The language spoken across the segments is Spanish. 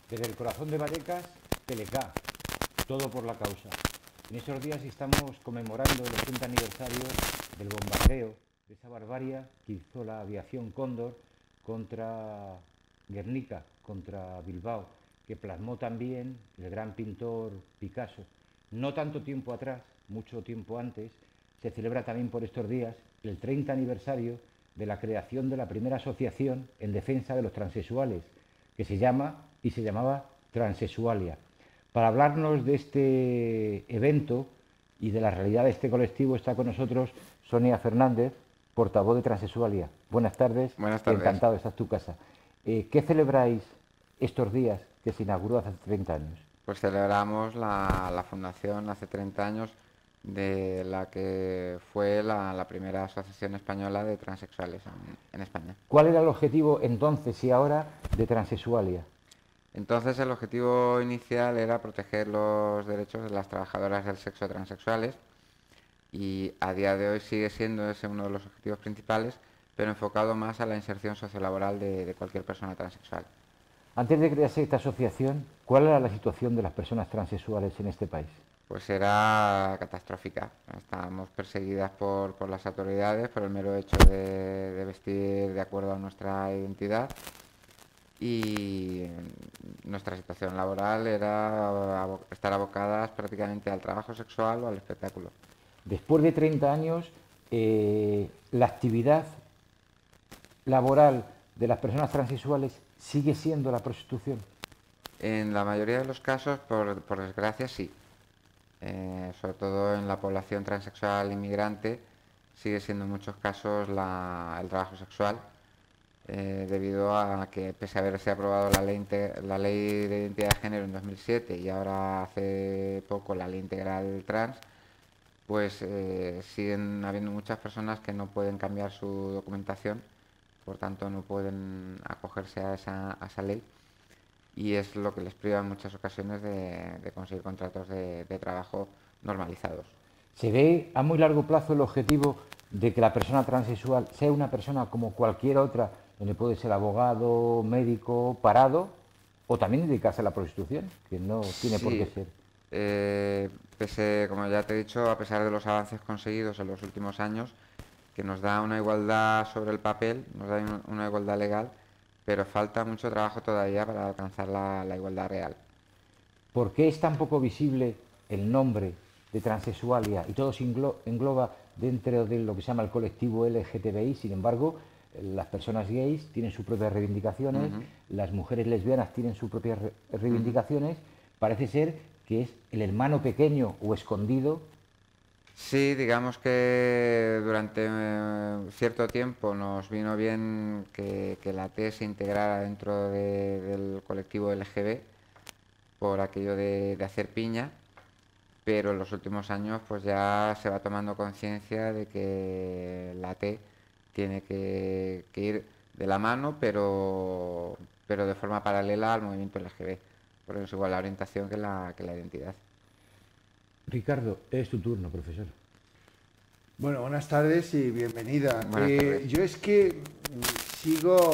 Desde el corazón de Vallecas, Telecá, todo por la causa. En esos días estamos conmemorando el 80 aniversario del bombardeo, de esa barbarie que hizo la aviación Cóndor contra Guernica, contra Bilbao, que plasmó también el gran pintor Picasso. No tanto tiempo atrás, mucho tiempo antes, se celebra también por estos días el 30 aniversario de la creación de la primera asociación en defensa de los transexuales, que se llamaba Transexualia. Para hablarnos de este evento y de la realidad de este colectivo está con nosotros Sonia Fernández, portavoz de Transexualia. Buenas tardes. Buenas tardes. Encantado, esta es tu casa. ¿Qué celebráis estos días que se inauguró hace 30 años? Pues celebramos la fundación hace 30 años de la que fue la primera asociación española de transexuales en España. ¿Cuál era el objetivo entonces y ahora de Transexualia? Entonces el objetivo inicial era proteger los derechos de las trabajadoras del sexo transexuales y a día de hoy sigue siendo ese uno de los objetivos principales, pero enfocado más a la inserción sociolaboral de cualquier persona transexual. Antes de crearse esta asociación, ¿cuál era la situación de las personas transexuales en este país? Pues era catastrófica. Estábamos perseguidas por las autoridades por el mero hecho de vestir de acuerdo a nuestra identidad y nuestra situación laboral era estar abocadas prácticamente al trabajo sexual o al espectáculo. Después de 30 años, la actividad laboral de las personas transexuales sigue siendo la prostitución. En la mayoría de los casos, por desgracia, sí. Sobre todo en la población transexual inmigrante, sigue siendo en muchos casos el trabajo sexual, debido a que, pese a haberse aprobado la ley de identidad de género en 2007 y ahora hace poco la ley integral trans, pues siguen habiendo muchas personas que no pueden cambiar su documentación, por tanto no pueden acogerse a esa ley, y es lo que les priva en muchas ocasiones de conseguir contratos de trabajo normalizados. ¿Se ve a muy largo plazo el objetivo de que la persona transexual sea una persona como cualquier otra, donde puede ser abogado, médico, parado, o también dedicarse a la prostitución, que no tiene por qué ser? Como ya te he dicho, a pesar de los avances conseguidos en los últimos años, que nos da una igualdad sobre el papel, nos da una igualdad legal, pero falta mucho trabajo todavía para alcanzar la igualdad real. ¿Por qué es tan poco visible el nombre de Transexualia y todo se engloba dentro de lo que se llama el colectivo LGTBI? Sin embargo, las personas gays tienen sus propias reivindicaciones, las mujeres lesbianas tienen sus propias reivindicaciones. Parece ser que es el hermano pequeño o escondido. Sí, digamos que durante cierto tiempo nos vino bien que la T se integrara dentro del colectivo LGB por aquello de hacer piña, pero en los últimos años pues ya se va tomando conciencia de que la T tiene que ir de la mano, pero de forma paralela al movimiento LGB, porque es igual la orientación que la identidad. Ricardo, es tu turno, profesor. Bueno, buenas tardes y bienvenida. Buenas tardes. Yo es que sigo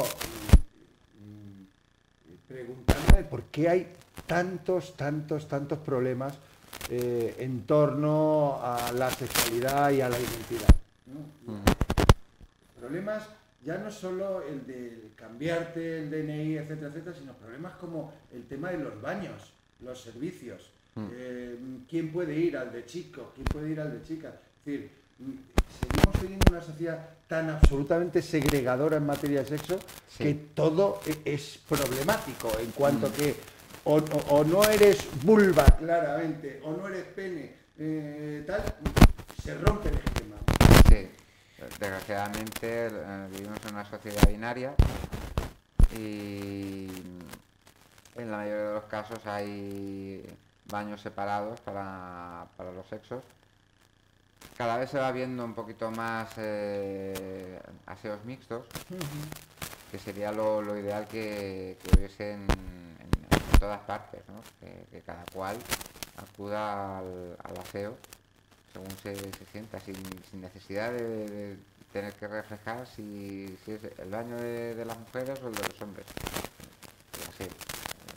preguntándome por qué hay tantos problemas en torno a la sexualidad y a la identidad, ¿no? Problemas ya no solo el de cambiarte el DNI, etcétera, etcétera, sino problemas como el tema de los baños, los servicios. ¿Quién puede ir al de chico? ¿Quién puede ir al de chica? Es decir, seguimos teniendo una sociedad tan absolutamente segregadora en materia de sexo, sí, que todo es problemático en cuanto que o no eres vulva claramente o no eres pene, tal, se rompe el esquema. Sí, desgraciadamente vivimos en una sociedad binaria y en la mayoría de los casos hay baños separados para los sexos. Cada vez se va viendo un poquito más aseos mixtos, que sería lo ideal que hubiese en todas partes, ¿no? Que cada cual acuda al aseo según se sienta, sin necesidad de tener que reflejar si es el baño de las mujeres o el de los hombres. Así,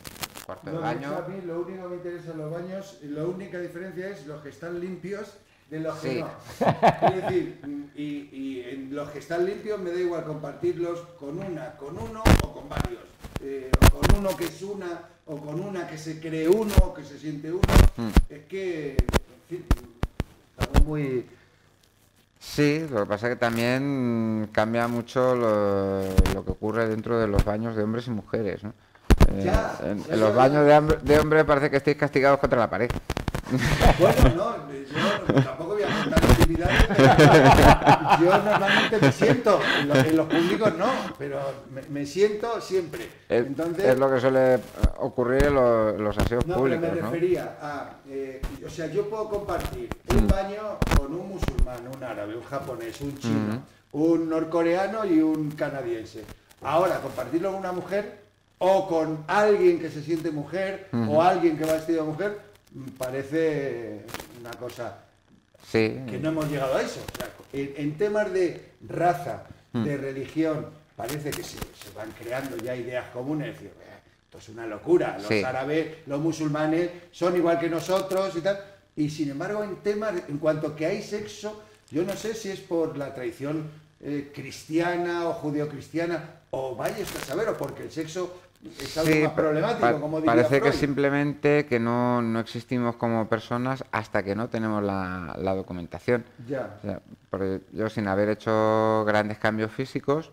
cuarto de No, de baño. hecho, a mí lo único que me interesa en los baños, la única diferencia es los que están limpios de los que Sí. no. Es decir, y en los que están limpios me da igual compartirlos con una, con uno o con varios. O con uno que es una, o con una que se cree uno, o que se siente uno. Es que, en fin, estamos muy... Sí, lo que pasa es que también cambia mucho lo que ocurre dentro de los baños de hombres y mujeres, ¿no? Ya, En ya, los ya, baños ya. de hombres parece que estéis castigados contra la pared. Bueno, no, yo tampoco voy a contar intimidades, pero yo normalmente me siento, en los públicos no, pero me siento siempre. Entonces, Es lo que suele ocurrir en los aseos no, públicos, pero me ¿no? refería a, o sea, yo puedo compartir un baño con un musulmán, un árabe, un japonés, un chino, un norcoreano y un canadiense. Ahora, compartirlo con una mujer o con alguien que se siente mujer o alguien que va vestido de mujer, parece una cosa Sí, que no hemos llegado a eso. O sea, en temas de raza, de religión, parece que se van creando ya ideas comunes. Es decir, esto es una locura. Los Sí. árabes, los musulmanes son igual que nosotros y tal. Y sin embargo, en temas, en cuanto que hay sexo, yo no sé si es por la tradición cristiana o judeocristiana, o vaya usted a saber, o porque el sexo es algo sí, más problemático, como diría parece que Freud. simplemente que no existimos como personas hasta que no tenemos la documentación. Ya. O sea, porque yo sin haber hecho grandes cambios físicos,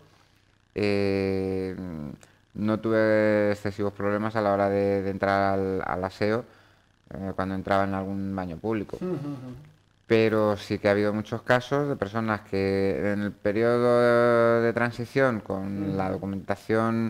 no tuve excesivos problemas a la hora de entrar al aseo cuando entraba en algún baño público. Pero sí que ha habido muchos casos de personas que en el periodo de transición con la documentación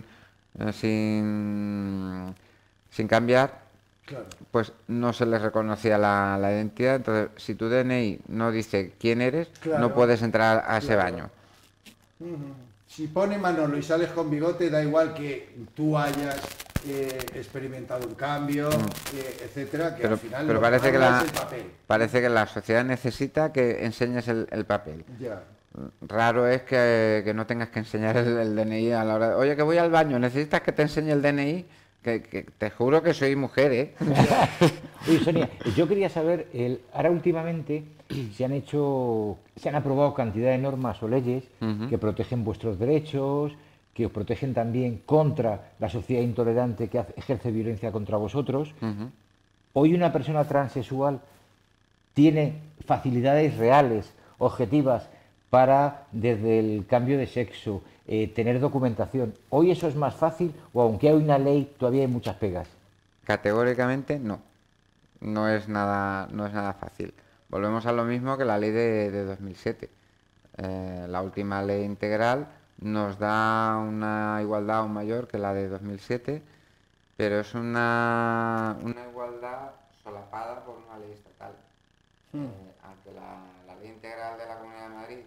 sin cambiar, Claro. pues no se les reconocía la identidad. Entonces, si tu DNI no dice quién eres, Claro. no puedes entrar a ese Claro. baño. Si pone Manolo y sales con bigote, da igual que tú hayas experimentado un cambio, etcétera, que Pero, al final pero lo parece que manda es el papel. parece que la sociedad necesita que enseñes el papel. Ya. Raro es que no tengas que enseñar el DNI a la hora de, oye, que voy al baño, ¿necesitas que te enseñe el DNI? Que te juro que soy mujer, ¿eh? Oye, Sonia, yo quería saber, ahora últimamente se han aprobado cantidad de normas o leyes que protegen vuestros derechos, que os protegen también contra la sociedad intolerante que ejerce violencia contra vosotros. Hoy una persona transexual tiene facilidades reales, objetivas, para, desde el cambio de sexo, tener documentación. ¿Hoy eso es más fácil o aunque hay una ley todavía hay muchas pegas? Categóricamente no. No es nada fácil. Volvemos a lo mismo que la ley de 2007. La última ley integral nos da una igualdad aún mayor que la de 2007, pero es una igualdad solapada por una ley estatal. Aunque la ley integral de la Comunidad de Madrid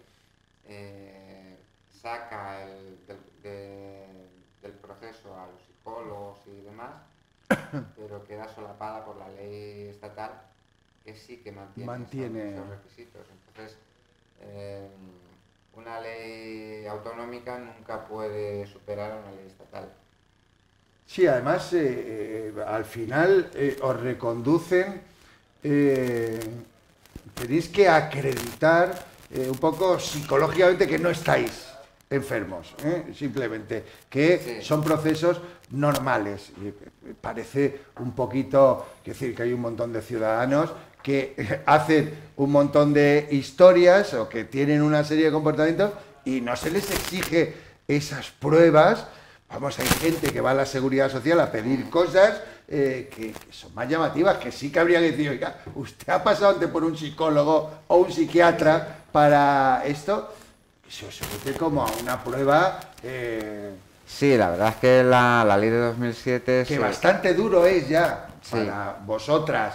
saca del proceso a los psicólogos y demás, pero queda solapada por la ley estatal, que sí que mantiene esos requisitos. Entonces, una ley autonómica nunca puede superar a una ley estatal. Sí, además, al final os reconducen, tenéis que acreditar un poco psicológicamente que no estáis enfermos, simplemente, que Sí. son procesos normales. Y parece un poquito, quiero decir, que hay un montón de ciudadanos que hacen un montón de historias o que tienen una serie de comportamientos y no se les exige esas pruebas. Vamos, hay gente que va a la Seguridad Social a pedir cosas que son más llamativas, que sí que habría que decir, oiga, usted ha pasado antes por un psicólogo o un psiquiatra para esto, se os somete como a una prueba Sí, la verdad es que la ley de 2007... que bastante duro es ya Sí. para vosotras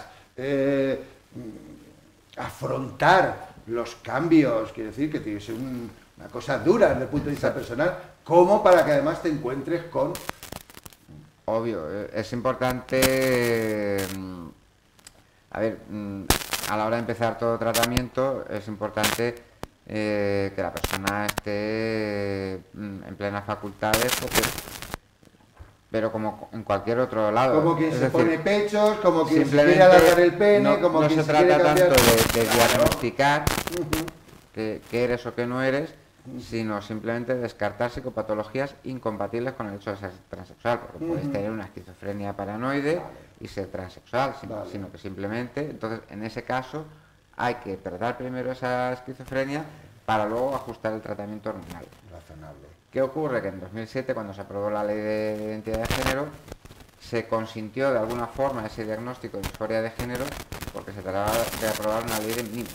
afrontar los cambios, quiero decir, que tiene que ser una cosa dura desde el punto de vista personal, como para que además te encuentres con... Obvio, es importante, a ver, a la hora de empezar todo tratamiento es importante que la persona esté en plenas facultades, porque pero como en cualquier otro lado. Como quien Es se decir, pone pechos, como quien se quiere simplemente alargar el pene, no, como no quien se se quiere trata cambiar... tanto de Claro. diagnosticar Ujú. que eres o que no eres, sino simplemente descartar psicopatologías incompatibles con el hecho de ser transexual, porque puedes tener una esquizofrenia paranoide y ser transexual, sino que simplemente, entonces en ese caso hay que tratar primero esa esquizofrenia para luego ajustar el tratamiento hormonal. Razonable. ¿Qué ocurre? Que en 2007, cuando se aprobó la ley de identidad de género, se consintió de alguna forma ese diagnóstico de disforia de género porque se trataba de aprobar una ley de mínimos.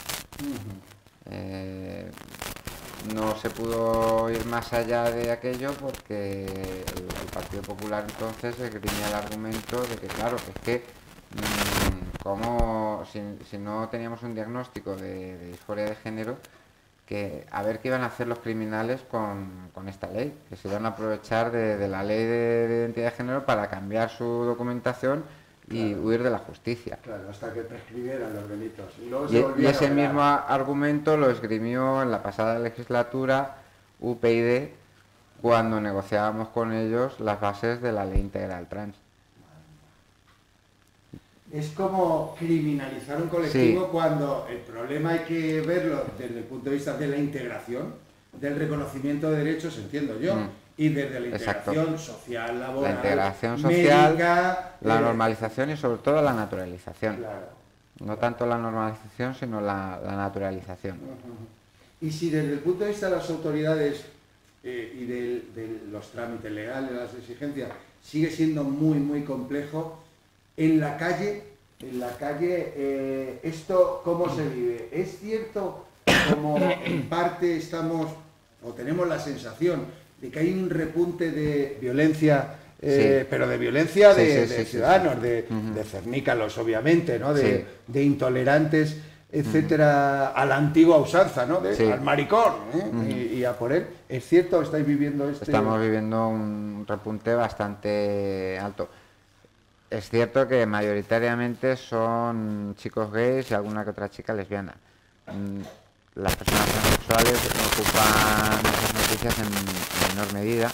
No se pudo ir más allá de aquello porque el Partido Popular entonces esgrimía el argumento de que, claro, que es que como si no teníamos un diagnóstico de disforia de género, que a ver qué iban a hacer los criminales con esta ley, que se iban a aprovechar de la ley de identidad de género para cambiar su documentación y huir de la justicia. Claro, hasta que prescribieran los delitos. Y, luego Y ese mismo argumento lo esgrimió en la pasada legislatura UPyD cuando negociábamos con ellos las bases de la ley integral trans. Es como criminalizar un colectivo cuando el problema hay que verlo desde el punto de vista de la integración, del reconocimiento de derechos, entiendo yo, y desde la integración social, laboral, la integración social, médica, la normalización y sobre todo la naturalización. Claro. No tanto la normalización, sino la naturalización. Y si desde el punto de vista de las autoridades y de los trámites legales, las exigencias, sigue siendo muy, muy complejo, en la calle, ¿esto cómo se vive? ¿Es cierto como en parte estamos, o tenemos la sensación, de que hay un repunte de violencia, pero de violencia de ciudadanos, de cernícalos, obviamente, ¿no? De intolerantes, etcétera, a la antigua usanza, ¿no? Al maricón, y a por él? ¿Es cierto? ¿Estáis viviendo este...? Estamos viviendo un repunte bastante alto. Es cierto que mayoritariamente son chicos gays y alguna que otra chica lesbiana. Las personas transexuales ocupan esas noticias en menor medida,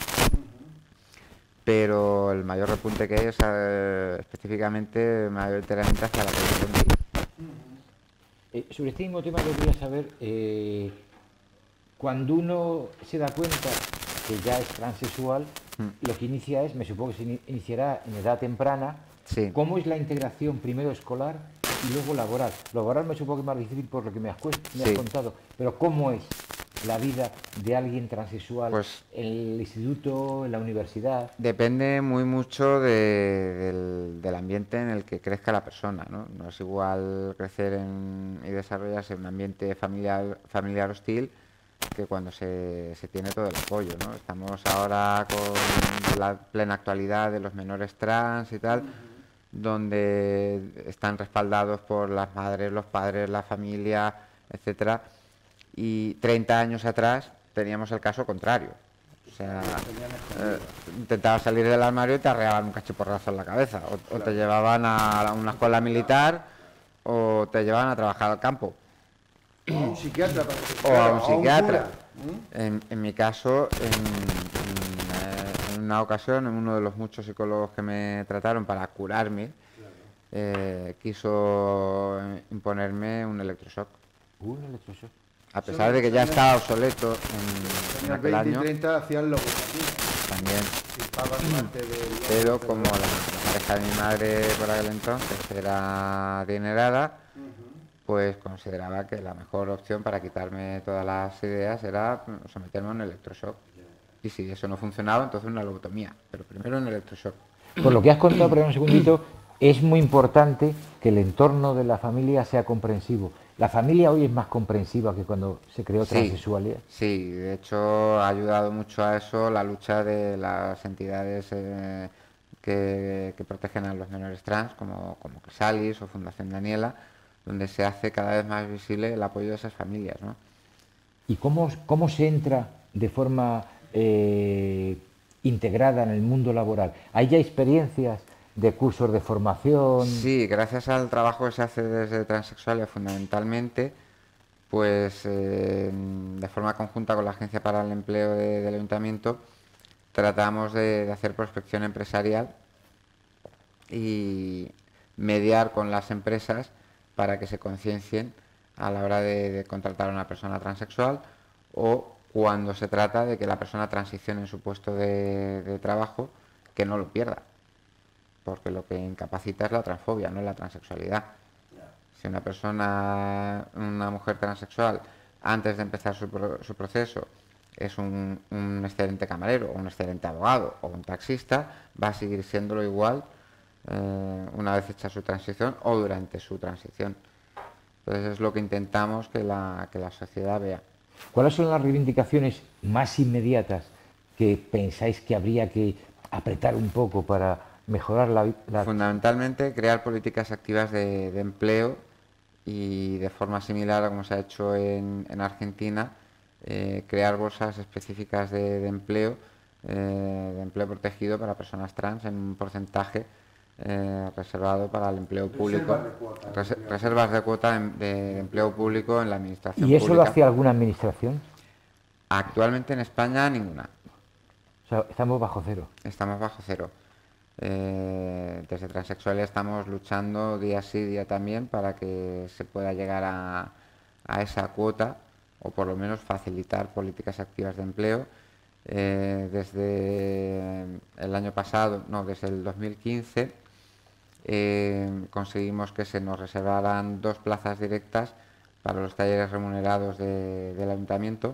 pero el mayor repunte que hay es específicamente mayoritariamente hacia la población gay. Sobre este mismo tema quería saber, cuando uno se da cuenta que ya es transexual, lo que inicia es, me supongo que se iniciará en edad temprana, ¿cómo es la integración primero escolar y luego laboral? Laboral me supongo que es más difícil por lo que me has contado, pero ¿cómo es la vida de alguien transexual en el instituto, en la universidad? Depende muy mucho del ambiente en el que crezca la persona, ¿no? No es igual crecer y desarrollarse en un ambiente familiar hostil que cuando se tiene todo el apoyo, ¿no? Estamos ahora con la plena actualidad de los menores trans y tal, donde están respaldados por las madres, los padres, la familia, etcétera, y 30 años atrás teníamos el caso contrario. O sea, intentabas salir del armario y te arreaban un cachiporrazo en la cabeza, o te llevaban a una escuela militar o te llevaban a trabajar al campo. O a un psiquiatra. O a un psiquiatra. En mi caso, en una ocasión, en uno de los muchos psicólogos que me trataron para curarme, quiso imponerme un electroshock. Un electroshock. A pesar de que ya estaba obsoleto en aquel 20 y año. 30 hacían logotamina. También. Pero como la pareja de mi madre por aquel entonces era adinerada, pues consideraba que la mejor opción para quitarme todas las ideas era someterme a un electroshock. Y si eso no funcionaba, entonces una lobotomía, pero primero un electroshock. Por lo que has contado, pero un segundito, es muy importante que el entorno de la familia sea comprensivo. ¿La familia hoy es más comprensiva que cuando se creó transexualidad? Sí, de hecho ha ayudado mucho a eso la lucha de las entidades que protegen a los menores trans, como Crisalis o Fundación Daniela, donde se hace cada vez más visible el apoyo de esas familias, ¿no? ¿Y cómo se entra de forma integrada en el mundo laboral? ¿Hay ya experiencias de cursos de formación? Sí, gracias al trabajo que se hace desde Transexuales fundamentalmente, pues de forma conjunta con la Agencia para el Empleo del Ayuntamiento, tratamos de hacer prospección empresarial y mediar con las empresas para que se conciencien a la hora de contratar a una persona transexual, o cuando se trata de que la persona transicione en su puesto de trabajo, que no lo pierda, porque lo que incapacita es la transfobia, no la transexualidad. Si una mujer transexual, antes de empezar su proceso, es un excelente camarero, o un excelente abogado, o un taxista, va a seguir siéndolo igual una vez hecha su transición o durante su transición. Entonces es lo que intentamos que la sociedad vea. ¿Cuáles son las reivindicaciones más inmediatas que pensáis que habría que apretar un poco para mejorar la... Fundamentalmente, crear políticas activas de empleo, y de forma similar a como se ha hecho en Argentina, crear bolsas específicas de empleo protegido para personas trans en un porcentaje reservado para el empleo público. Reservas de cuota de empleo público en la administración ¿Y eso pública. lo hacía alguna administración? Actualmente en España ninguna. O sea, estamos bajo cero. Estamos bajo cero. Desde Transexuales estamos luchando día sí, día también, para que se pueda llegar a esa cuota, o por lo menos facilitar políticas activas de empleo. Desde el año pasado, no, desde el 2015, conseguimos que se nos reservaran 2 plazas directas para los talleres remunerados del ayuntamiento,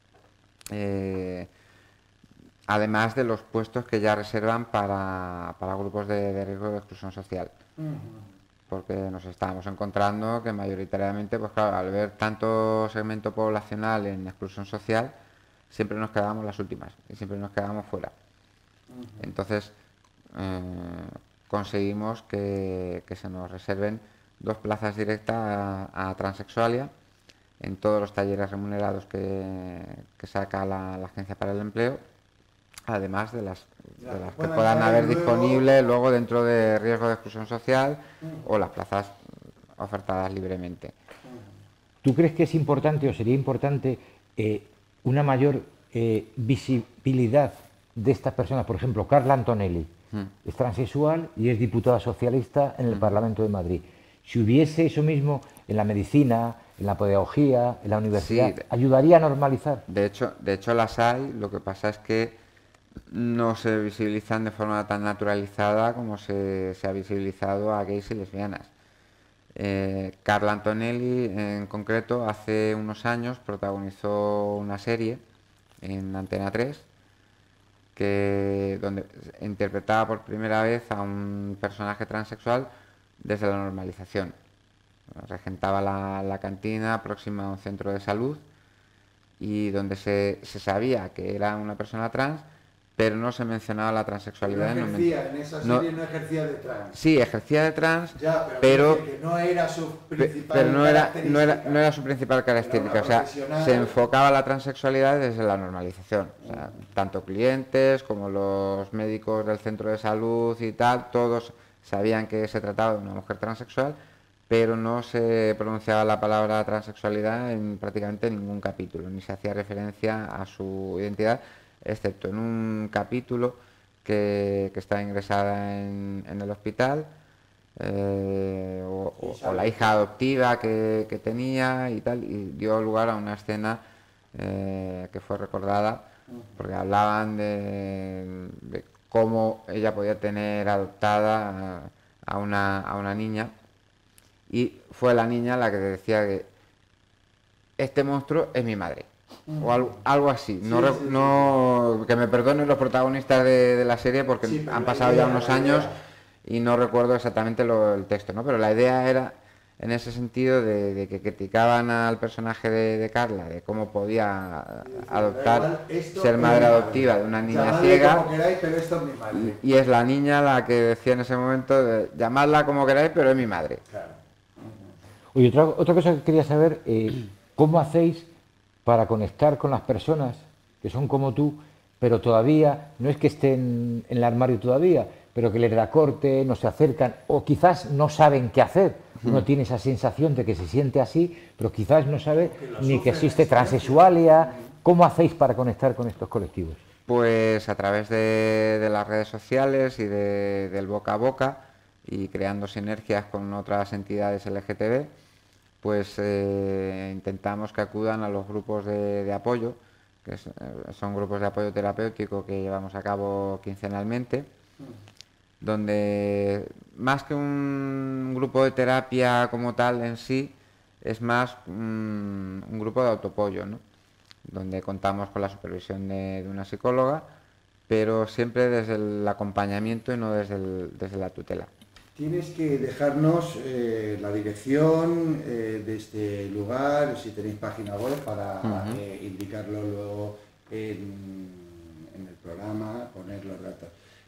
además de los puestos que ya reservan para grupos de riesgo de exclusión social. Porque nos estábamos encontrando que mayoritariamente, pues claro, al ver tanto segmento poblacional en exclusión social, siempre nos quedábamos las últimas y siempre nos quedábamos fuera. Entonces conseguimos que se nos reserven 2 plazas directas a transexualia en todos los talleres remunerados que saca la Agencia para el Empleo, además de las que puedan haber disponibles luego dentro de riesgo de exclusión social o las plazas ofertadas libremente. ¿Tú crees que es importante o sería importante una mayor visibilidad de estas personas? Por ejemplo, Carla Antonelli es transexual y es diputada socialista en el Parlamento de Madrid. Si hubiese eso mismo en la medicina, en la pedagogía, en la universidad, sí, ¿ayudaría a normalizar? De hecho las hay, lo que pasa es que no se visibilizan de forma tan naturalizada como se ha visibilizado a gays y lesbianas. Carla Antonelli, en concreto, hace unos años protagonizó una serie en Antena 3 donde interpretaba por primera vez a un personaje transexual desde la normalización. Regentaba la cantina próxima a un centro de salud, y donde se sabía que era una persona trans, pero no se mencionaba la transexualidad. No ejercía, en esa serie no ejercía de trans. Sí, ejercía de trans, ya, pero que no era su principal pero no característica. era su principal característica. O sea, se enfocaba la transexualidad desde la normalización. O sea, tanto clientes como los médicos del centro de salud y tal, todos sabían que se trataba de una mujer transexual, pero no se pronunciaba la palabra transexualidad en prácticamente ningún capítulo, ni se hacía referencia a su identidad, excepto en un capítulo que está ingresada en el hospital, o la hija adoptiva que tenía y tal, y dio lugar a una escena que fue recordada, porque hablaban de cómo ella podía tener adoptada a una niña, y fue la niña la que decía que este monstruo es mi madre. O algo así. Que me perdonen los protagonistas de la serie, porque han pasado ya unos años y no recuerdo exactamente el texto, ¿no? Pero la idea era en ese sentido de que criticaban al personaje de Carla, de cómo podía adoptar, ser madre adoptiva de una niña ciega, queráis, pero esto es mi madre. Y es la niña la que decía en ese momento de llamadla como queráis, pero es mi madre. Claro. Oye, otra cosa que quería saber, ¿cómo hacéis para conectar con las personas que son como tú, pero todavía, no es que estén en el armario todavía, pero que les da corte, no se acercan, o quizás no saben qué hacer? Uno tiene esa sensación de que se siente así, pero quizás no sabe ni que existe transexualia. ¿Cómo hacéis para conectar con estos colectivos? Pues a través de las redes sociales y del boca a boca y creando sinergias con otras entidades LGTB, pues intentamos que acudan a los grupos de apoyo, que son grupos de apoyo terapéutico que llevamos a cabo quincenalmente, donde más que un grupo de terapia como tal en sí, es más un grupo de autoapoyo, ¿no? Donde contamos con la supervisión de una psicóloga, pero siempre desde el acompañamiento y no desde la tutela. Tienes que dejarnos la dirección de este lugar, si tenéis página web, para indicarlo luego en el programa, poner los datos.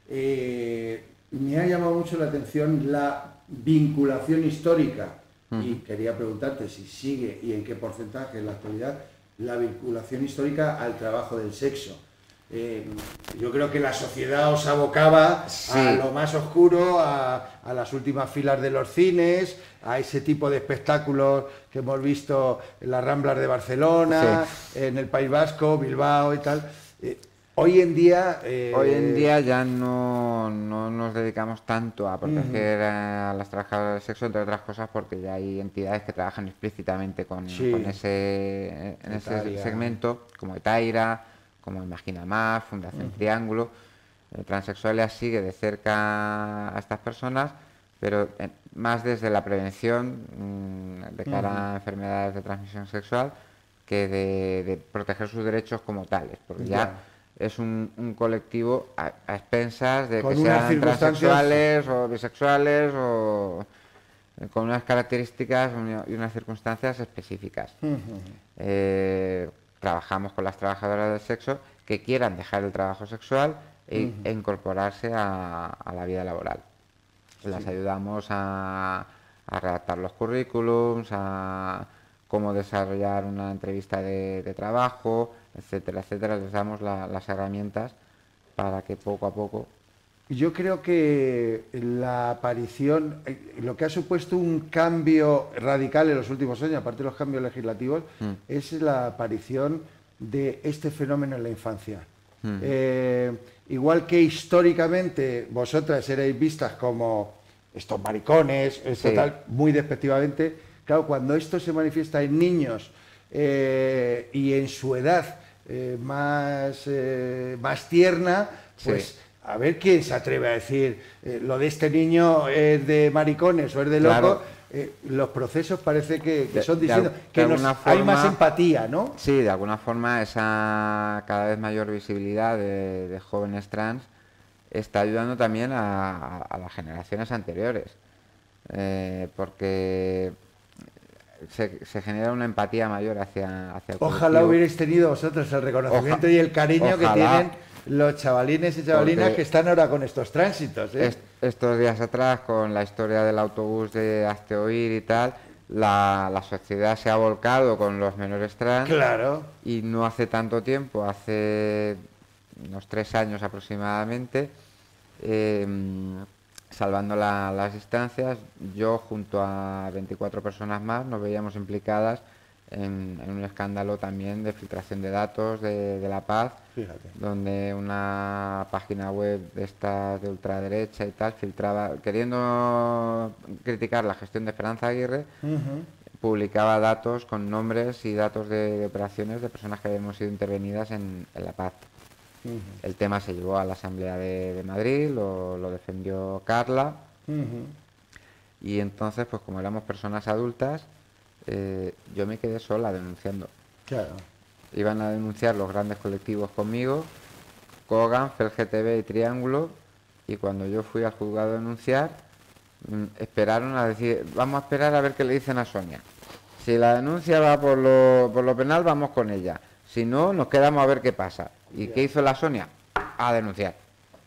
Me ha llamado mucho la atención la vinculación histórica y quería preguntarte si sigue y en qué porcentaje en la actualidad la vinculación histórica al trabajo del sexo. Yo creo que la sociedad os abocaba a lo más oscuro, a las últimas filas de los cines, a ese tipo de espectáculos que hemos visto en las Ramblas de Barcelona, en el País Vasco, Bilbao y tal. Hoy en día ya no nos dedicamos tanto a proteger a las trabajadoras del sexo, entre otras cosas porque ya hay entidades que trabajan explícitamente con ese segmento, como Etaira, como Imagina Más, Fundación Triángulo. Transexuales sigue de cerca a estas personas, pero más desde la prevención de cara a enfermedades de transmisión sexual que de proteger sus derechos como tales, porque ya es un colectivo a expensas de que sean transexuales o bisexuales o con unas características y unas circunstancias específicas. Trabajamos con las trabajadoras del sexo que quieran dejar el trabajo sexual e incorporarse a la vida laboral. Las ayudamos a redactar los currículums, a cómo desarrollar una entrevista de trabajo, etcétera, etcétera. Les damos las herramientas para que poco a poco... Yo creo que la aparición, lo que ha supuesto un cambio radical en los últimos años, aparte de los cambios legislativos, es la aparición de este fenómeno en la infancia. Igual que históricamente vosotras erais vistas como estos maricones, tal, muy despectivamente, claro, cuando esto se manifiesta en niños y en su edad más tierna, pues... A ver quién se atreve a decir lo de este niño es de maricones o es de loco. Los procesos parece que son distintos, hay más empatía, ¿no? Sí, de alguna forma esa cada vez mayor visibilidad de jóvenes trans está ayudando también a las generaciones anteriores, porque se genera una empatía mayor hacia el colectivo. Ojalá hubierais tenido vosotros el reconocimiento y el cariño que tienen los chavalines y chavalinas que están ahora con estos tránsitos. Estos días atrás, con la historia del autobús de Hazte Oír y tal, la sociedad se ha volcado con los menores trans. Claro. Y no hace tanto tiempo, hace unos 3 años aproximadamente, salvando las distancias, yo junto a 24 personas más nos veíamos implicadas en un escándalo también de filtración de datos de La Paz. Fíjate. Donde una página web de estas de ultraderecha y tal filtraba, queriendo criticar la gestión de Esperanza Aguirre, publicaba datos con nombres y datos de operaciones de personas que habíamos sido intervenidas en La Paz. El tema se llevó a la Asamblea de Madrid, lo defendió Carla, y entonces, pues como éramos personas adultas, yo me quedé sola denunciando. Claro. Iban a denunciar los grandes colectivos conmigo, Kogan, FELGTB y Triángulo, y cuando yo fui al juzgado a denunciar, esperaron a decir, vamos a esperar a ver qué le dicen a Sonia. Si la denuncia va por lo penal, vamos con ella. Si no, nos quedamos a ver qué pasa. ¿Y qué hizo la Sonia? A denunciar.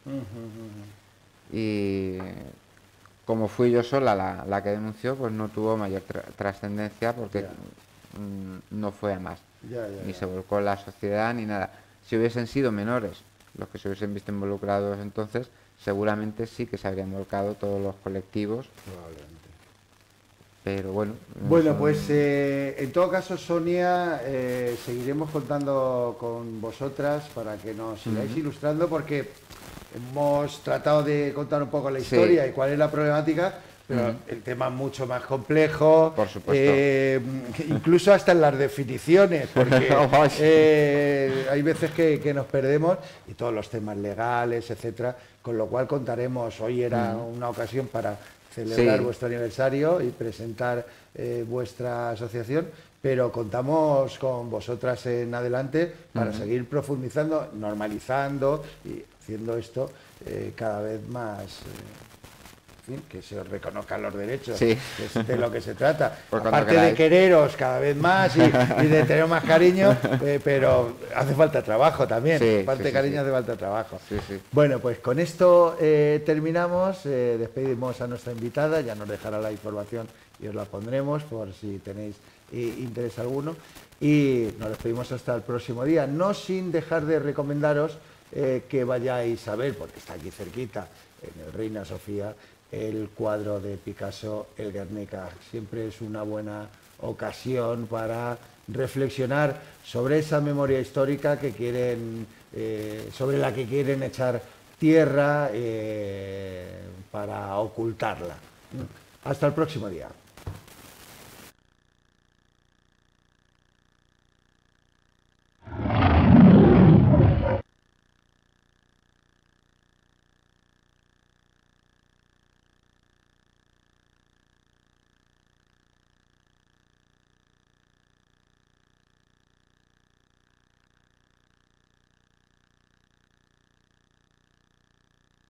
Y como fui yo sola la que denunció, pues no tuvo mayor trascendencia porque no fue a más. Ni se volcó la sociedad ni nada. Si hubiesen sido menores los que se hubiesen visto involucrados entonces, seguramente sí que se habrían volcado todos los colectivos. Pero bueno. Bueno, son- pues en todo caso, Sonia, seguiremos contando con vosotras para que nos sigáis ilustrando, porque hemos tratado de contar un poco la Sí. historia y cuál es la problemática, pero el tema es mucho más complejo, Por supuesto. Incluso hasta en las definiciones, porque hay veces que nos perdemos, y todos los temas legales, etcétera, con lo cual contaremos. Hoy era una ocasión para celebrar Sí. vuestro aniversario y presentar vuestra asociación, pero contamos con vosotras en adelante para seguir profundizando, normalizando y haciendo esto cada vez más, en fin, que se os reconozcan los derechos, Sí. que es de lo que se trata. Pues cuando Aparte de queráis. quereros cada vez más y de tener más cariño, pero hace falta trabajo también. Sí, Aparte sí, de sí, cariño sí. hace falta trabajo. Sí, sí. Bueno, pues con esto terminamos, despedimos a nuestra invitada, ya nos dejará la información y os la pondremos por si tenéis interés alguno, y nos despedimos hasta el próximo día, no sin dejar de recomendaros que vayáis a ver, porque está aquí cerquita, en el Reina Sofía, el cuadro de Picasso, el Guernica. Siempre es una buena ocasión para reflexionar sobre esa memoria histórica que quieren, sobre la que quieren echar tierra para ocultarla. Hasta el próximo día.